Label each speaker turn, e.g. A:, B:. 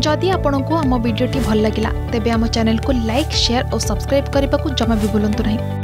A: जदि आपंक आम भिडी भल लगा तेब आम चैनल को लाइक शेयर और सब्सक्राइब करने को जमा भी भूलु नहीं।